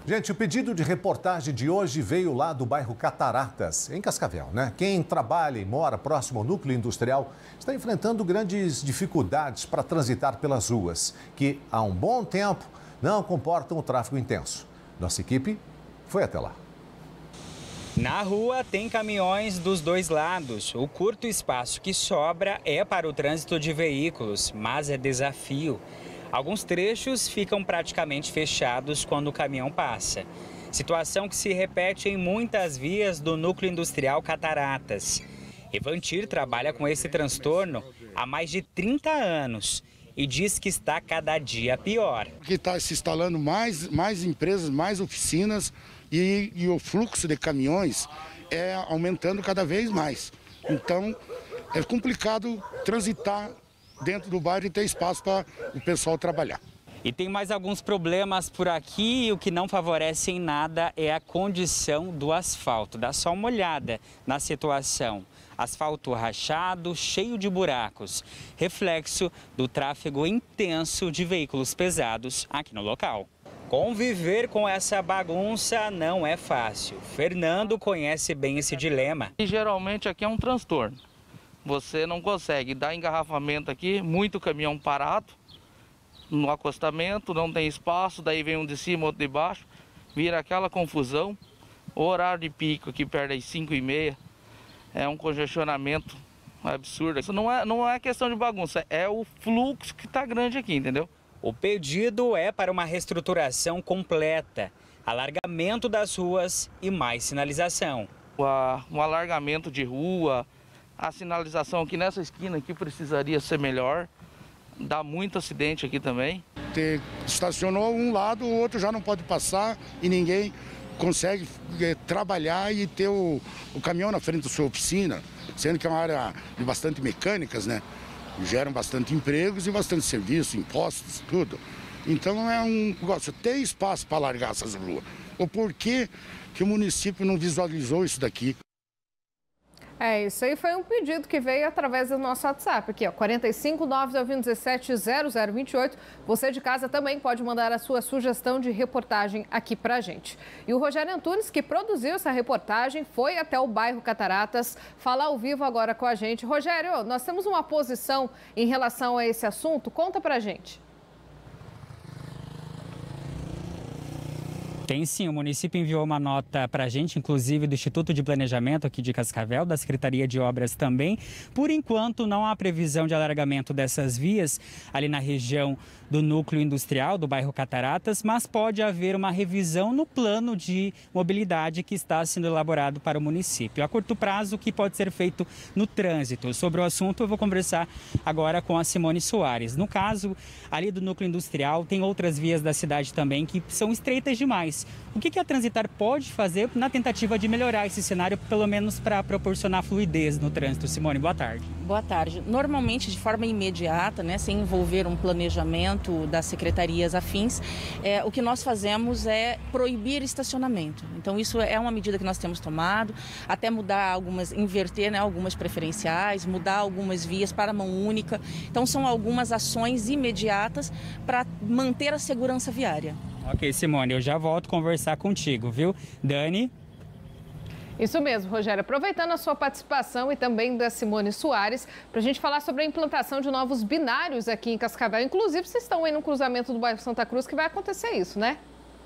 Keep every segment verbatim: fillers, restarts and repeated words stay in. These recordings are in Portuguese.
Gente, o pedido de reportagem de hoje veio lá do bairro Cataratas, em Cascavel, né? Quem trabalha e mora próximo ao núcleo industrial está enfrentando grandes dificuldades para transitar pelas ruas, que há um bom tempo não comportam o tráfego intenso. Nossa equipe foi até lá. Na rua tem caminhões dos dois lados. O curto espaço que sobra é para o trânsito de veículos, mas é desafio. Alguns trechos ficam praticamente fechados quando o caminhão passa. Situação que se repete em muitas vias do núcleo industrial Cataratas. Evantir trabalha com esse transtorno há mais de trinta anos e diz que está cada dia pior. Porque está se instalando mais, mais empresas, mais oficinas e, e o fluxo de caminhões é aumentando cada vez mais. Então é complicado transitar dentro do bairro e ter espaço para o pessoal trabalhar. E tem mais alguns problemas por aqui e o que não favorece em nada é a condição do asfalto. Dá só uma olhada na situação. Asfalto rachado, cheio de buracos, reflexo do tráfego intenso de veículos pesados aqui no local. Conviver com essa bagunça não é fácil. Fernando conhece bem esse dilema. E geralmente aqui é um transtorno. Você não consegue dar engarrafamento aqui, muito caminhão parado no acostamento, não tem espaço, daí vem um de cima, outro de baixo, vira aquela confusão. O horário de pico aqui perto das cinco e meia é um congestionamento absurdo. Isso não é, não é questão de bagunça, é o fluxo que está grande aqui, entendeu? O pedido é para uma reestruturação completa, alargamento das ruas e mais sinalização. Um alargamento de rua, a sinalização aqui nessa esquina aqui precisaria ser melhor. Dá muito acidente aqui também. Te estacionou um lado, o outro já não pode passar e ninguém consegue é, trabalhar e ter o, o caminhão na frente da sua oficina, sendo que é uma área de bastante mecânicas, né? Geram bastante empregos e bastante serviço, impostos, tudo. Então é um negócio, ter espaço para largar essas ruas. O porquê que o município não visualizou isso daqui? É, isso aí foi um pedido que veio através do nosso WhatsApp, aqui, ó, quatro cinco nove nove um sete zero zero dois oito. Você de casa também pode mandar a sua sugestão de reportagem aqui pra gente. E o Rogério Antunes, que produziu essa reportagem, foi até o bairro Cataratas falar ao vivo agora com a gente. Rogério, nós temos uma posição em relação a esse assunto, conta pra gente. Tem sim, o município enviou uma nota para a gente, inclusive do Instituto de Planejamento aqui de Cascavel, da Secretaria de Obras também. Por enquanto, não há previsão de alargamento dessas vias ali na região do núcleo industrial, do bairro Cataratas, mas pode haver uma revisão no plano de mobilidade que está sendo elaborado para o município. A curto prazo, o que pode ser feito no trânsito? Sobre o assunto, eu vou conversar agora com a Simone Soares. No caso, ali do núcleo industrial, tem outras vias da cidade também que são estreitas demais. O que a Transitar pode fazer na tentativa de melhorar esse cenário, pelo menos para proporcionar fluidez no trânsito? Simone, boa tarde. Boa tarde. Normalmente, de forma imediata, né, sem envolver um planejamento das secretarias afins, é, o que nós fazemos é proibir estacionamento. Então, isso é uma medida que nós temos tomado, até mudar algumas, inverter né, algumas preferenciais, mudar algumas vias para mão única. Então, são algumas ações imediatas para manter a segurança viária. Ok, Simone, eu já volto a conversar contigo, viu? Dani? Isso mesmo, Rogério. Aproveitando a sua participação e também da Simone Soares, para a gente falar sobre a implantação de novos binários aqui em Cascavel. Inclusive, vocês estão aí no cruzamento do bairro Santa Cruz que vai acontecer isso, né?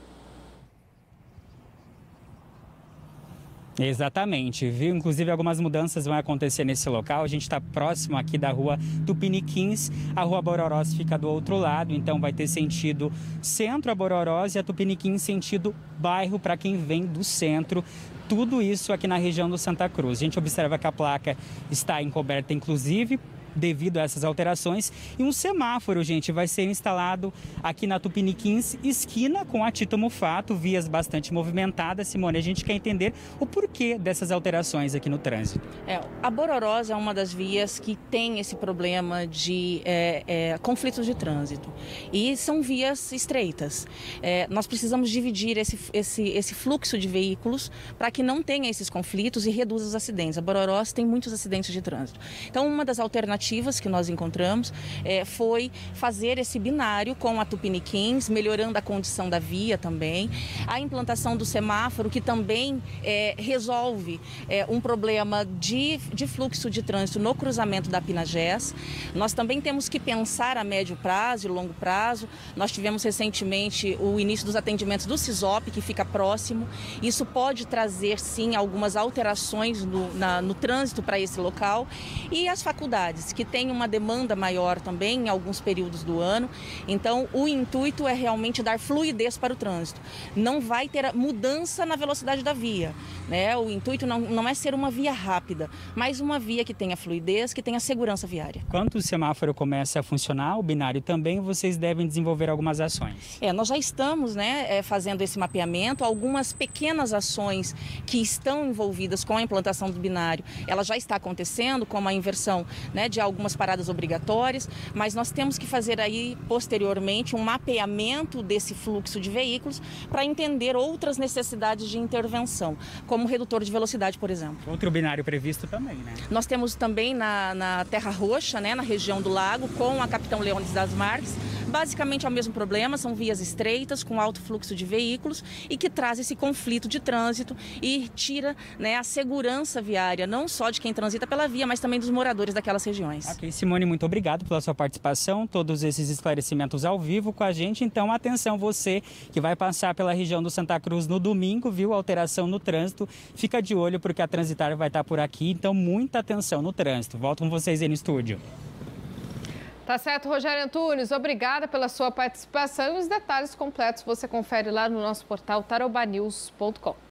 Exatamente, viu? Inclusive algumas mudanças vão acontecer nesse local. A gente está próximo aqui da rua Tupiniquins, a rua Bororós fica do outro lado, então vai ter sentido centro a Bororós e a Tupiniquins sentido bairro para quem vem do centro. Tudo isso aqui na região do Santa Cruz. A gente observa que a placa está encoberta, inclusive, devido a essas alterações. E um semáforo, gente, vai ser instalado aqui na Tupiniquins, esquina com a Tito Mufato, vias bastante movimentadas. Simone, a gente quer entender o porquê dessas alterações aqui no trânsito. É, a Bororós é uma das vias que tem esse problema de é, é, conflitos de trânsito. E são vias estreitas. É, nós precisamos dividir esse, esse, esse fluxo de veículos para que não tenha esses conflitos e reduza os acidentes. A Bororós tem muitos acidentes de trânsito. Então, uma das alternativas alternativas que nós encontramos é, foi fazer esse binário com a Tupiniquins, melhorando a condição da via também. A implantação do semáforo, que também é, resolve é, um problema de, de fluxo de trânsito no cruzamento da Pinagés. Nós também temos que pensar a médio prazo e longo prazo. Nós tivemos recentemente o início dos atendimentos do SISOP, que fica próximo. Isso pode trazer, sim, algumas alterações no, na, no trânsito para esse local. E as faculdades, que têm uma demanda maior também em alguns períodos do ano. Então, o intuito é realmente dar fluidez para o trânsito. Não vai ter mudança na velocidade da via, né? O intuito não, não é ser uma via rápida, mas uma via que tenha fluidez, que tenha segurança viária. Quando o semáforo começa a funcionar, o binário também, vocês devem desenvolver algumas ações. É, nós já estamos, né, fazendo esse mapeamento. Algumas pequenas ações que estão envolvidas com a implantação do binário, ela já está acontecendo, como a inversão, né, de algumas paradas obrigatórias, mas nós temos que fazer aí, posteriormente, um mapeamento desse fluxo de veículos para entender outras necessidades de intervenção, como o redutor de velocidade, por exemplo. Outro binário previsto também, né? Nós temos também na, na Terra Roxa, né, na região do Lago, com a Capitão Leônidas das Marques, basicamente é o mesmo problema, são vias estreitas com alto fluxo de veículos e que traz esse conflito de trânsito e tira, né, a segurança viária, não só de quem transita pela via, mas também dos moradores daquelas regiões. Ok, Simone, muito obrigado pela sua participação, todos esses esclarecimentos ao vivo com a gente. Então, atenção, você que vai passar pela região do Santa Cruz no domingo, viu alteração no trânsito, fica de olho porque a Transitar vai estar por aqui, então muita atenção no trânsito. Volto com vocês aí no estúdio. Tá certo, Rogério Antunes, obrigada pela sua participação e os detalhes completos você confere lá no nosso portal tarobanews ponto com.